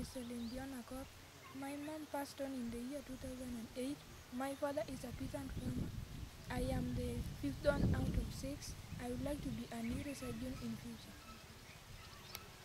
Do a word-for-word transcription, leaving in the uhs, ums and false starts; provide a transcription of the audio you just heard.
Celine Dion Accord. My mom passed on in the year two thousand eight. My father is a peasant farmer. I am the fifth one out of six. I would like to be a neurosurgeon in future.